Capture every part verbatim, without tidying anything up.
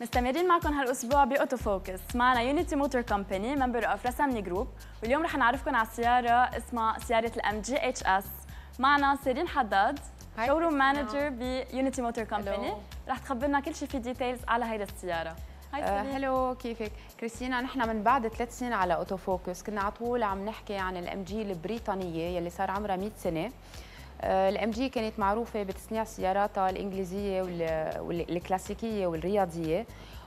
مستمرين معكم هالاسبوع باوتو فوكس. معنا يونيتي موتور كومباني ممبر اوف رسامني جروب، واليوم رح نعرفكم على سياره اسمها سياره الام جي اتش اس. معنا سيرين حداد شوروم مانجر بيونيتي موتور كومباني، رح تخبرنا كل شيء في ديتيلز على هيدا السياره. هاي سيرين. هلو، كيفك؟ كريستينا، نحن من بعد ثلاث سنين على اوتو فوكس كنا على طول عم نحكي عن الام جي البريطانيه يلي صار عمرها مئة سنه. الام جي كانت معروفه بتصنيع سياراتها الانجليزيه والكلاسيكيه والرياضيه،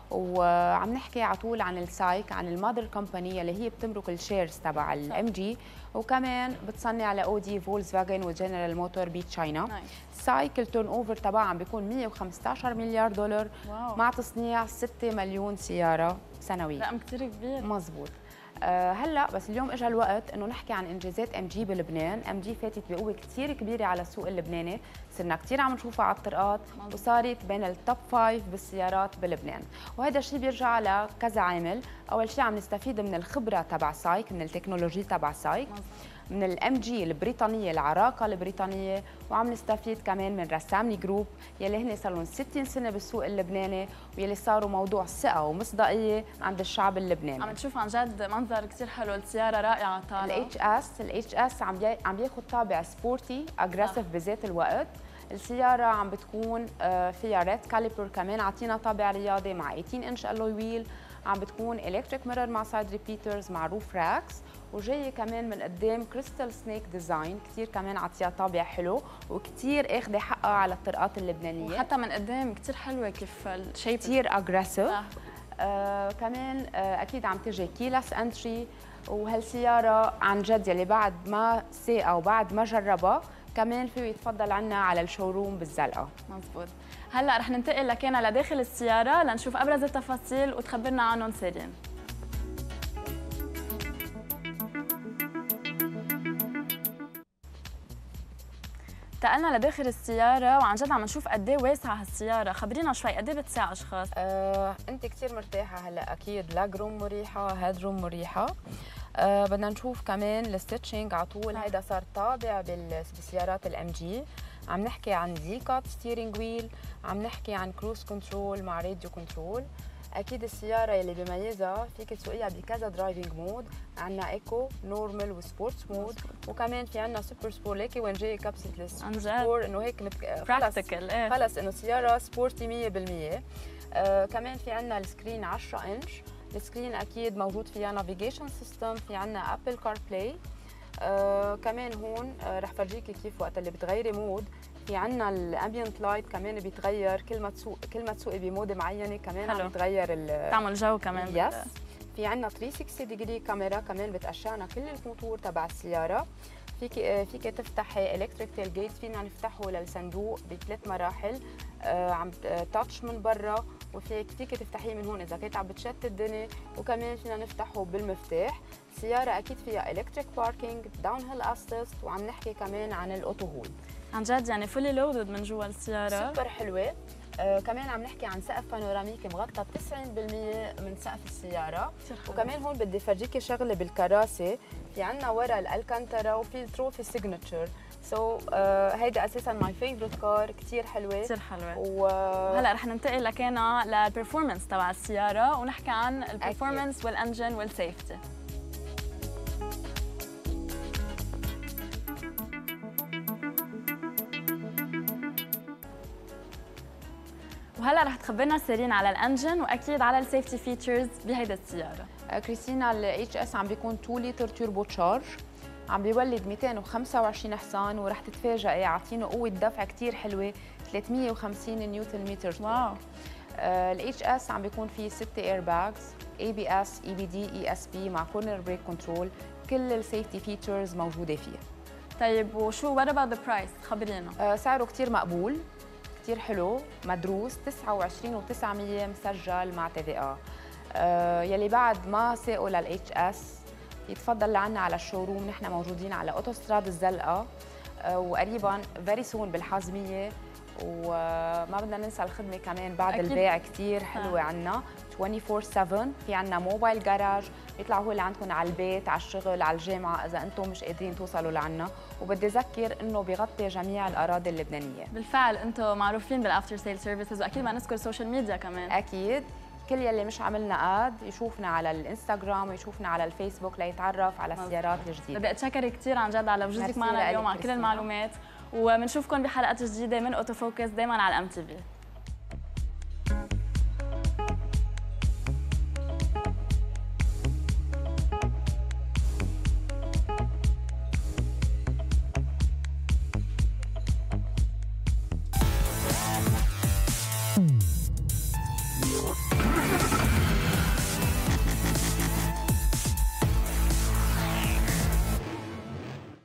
وعم نحكي على طول عن السايك، عن المادر كومباني اللي هي بتملك الشيرز تبع الام جي، وكمان بتصنع لاودي، فولكس فاجن وجنرال موتور بتشاينا. سايك التيرن اوفر تبعها عم بيكون مئة وخمسة عشر مليار دولار. واو. مع تصنيع ستة مليون سياره سنويا. رقم كثير كبير. مزبوط. أه هلا بس اليوم اجى الوقت انه نحكي عن انجازات ام جي بلبنان. ام جي فاتت بقوه كثير كبيره على السوق اللبناني، صرنا كثير عم نشوفها على الطرقات، وصارت بين التوب فايف بالسيارات بلبنان. وهذا الشيء بيرجع لكذا عامل. اول شيء عم نستفيد من الخبره تبع سايك، من التكنولوجيا تبع سايك، من الام جي البريطانيه، العراقه البريطانيه، وعم نستفيد كمان من رسامني جروب يلي هن صار لهم ستين سنه بالسوق اللبناني، ويلي صاروا موضوع ثقه ومصداقيه عند الشعب اللبناني. عم نشوف عن جد منظر كثير حلو، السياره رائعه طالعه. الاتش اس الاتش اس عم بي... عم بياخذ طابع سبورتي اجريسيف بذات الوقت. السياره عم بتكون فيها ريد كاليبر، كمان عطينا طابع رياضي مع ثمانية انش الوي ويل. عم بتكون الكتريك ميرور مع سايد ريبيترز مع روف راكس، وجايه كمان من قدام كريستال سنيك ديزاين، كثير كمان عطيها طابع حلو وكثير اخذه حقها على الطرقات اللبنانيه. وحتى من قدام كثير حلوه كيف الشيب، كثير اجريسيف. آه كمان آه اكيد عم تجي كيلس انتري، وهالسياره عن جد يلي بعد ما ساقها وبعد ما جربها كمان فيه يتفضل عنا على الشوروم بالزلقه. مزبوط. هلا رح ننتقل لكان لداخل السياره لنشوف ابرز التفاصيل وتخبرنا عنهم سيرين. انتقلنا لداخل السياره وعن جد عم نشوف قد ايه واسعه هالسياره. خبرينا شوي قد ايه بتساع اشخاص؟ آه، انت كثير مرتاحه هلا، اكيد لاج روم مريحه، هيد روم مريحه. آه، بدنا نشوف كمان الستيتشنج على طول. هيدا صار طابع بالسيارات الام جي. عم نحكي عن ديكات ستيرنج ويل، عم نحكي عن كروز كنترول مع راديو كنترول. اكيد السياره يلي بيميزها فيك تسوقيها بكذا درايفنج مود، عندنا ايكو، نورمال وسبورتس مود، وكمان في عندنا سوبر سبور. ليكي وين جاي كبسه السبور انه هيك مت... خلص ايه خلص انه سياره سبورتي مية بالمية. آه كمان في عندنا السكرين عشرة انش. السكرين اكيد موجود فيها نافيجيشن سيستم، في عندنا ابل كار بلاي. آه كمان هون آه رح فرجيكي كيف وقت اللي بتغيري مود في عندنا الامبيانت لايت كمان بيتغير كل ما تسوق كل ما تسوقي بمود معينه، كمان عم بيتغير تعمل جو كمان. يس. في عندنا ثلاثمية وستين ديجري كاميرا كمان بتقشعنا كل الموتور تبع السياره. فيك فيك تفتحي الكتريك تيل جيت، فينا نفتحه للصندوق بثلاث مراحل. آه عم تاتش من برا، وفيك فيك تفتحيه من هون اذا كنت عم بتشتت الدنيا، وكمان فينا نفتحه بالمفتاح. السياره اكيد فيها الكتريك باركينج، داون هيل اسيست، وعم نحكي كمان عن الاوتو هولد. عن جد يعني فولي لودد من جوا السياره، سوبر حلوه. آه كمان عم نحكي عن سقف بانوراميكي مغطى تسعين بالمية من سقف السياره. وكمان هون بدي فرجيكي شغله بالكراسه، في عندنا ورا الالكانترا وفي التروفي سيجنتشر. سو so, uh, هيدا اساسا ماي فيفورت كار، كثير حلوه كثير حلوه. وهلا رح ننتقل لكان للبرفورمانس تبع السياره ونحكي عن البرفورمانس والانجن والسيفتي. وهلا رح تخبرنا سيرين على الانجن واكيد على السيفتي فيتشرز بهيدا السياره. كريستينا، الاتش اس عم بيكون اثنين لتر توربو تشارج، عم بيولد مئتين وخمسة وعشرين حصان، ورح تتفاجئي عاطينه قوه دفع كثير حلوه ثلاثمية وخمسين نيوتن متر. واو. الاتش اس عم بيكون فيه ستة اير باجز، اي بي اس، اي بي دي، اي اس بي مع كورنر بريك كنترول، كل السيفتي فيتشرز موجوده فيه. طيب وشو وات اباوت ذا برايس؟ خبرينا. آه سعره كثير مقبول، كثير حلو، مدروس، تسعة وعشرين وتسعمية مسجل مع تي في آ. آه يلي بعد ما ساقوا للاتش اس يتفضل لعنا على الشوروم. نحن موجودين على اوتوستراد الزلقه، آه وقريبا فيري سون بالحازميه، وما بدنا ننسى الخدمه كمان بعد أكيد. البيع كثير حلوه آه. عنا أربعة وعشرين سبعة. في عنا موبايل جراج بيطلعوا هو اللي عندكم على البيت، على الشغل، على الجامعه اذا انتم مش قادرين توصلوا لعنا. وبدي اذكر انه بيغطي جميع الاراضي اللبنانيه. بالفعل انتم معروفين بالافتر سيل سيرفيسز، واكيد ما نذكر السوشيال ميديا كمان. اكيد كل يلي مش عملنا اد يشوفنا على الانستغرام ويشوفنا على الفيسبوك ليتعرف على السيارات الجديده. بدي اتشكر كثير عن جد على وجودك معنا اليوم على كل المعلومات، وبنشوفكم بحلقات جديده من اوتو فوكس دائما على الام تي في.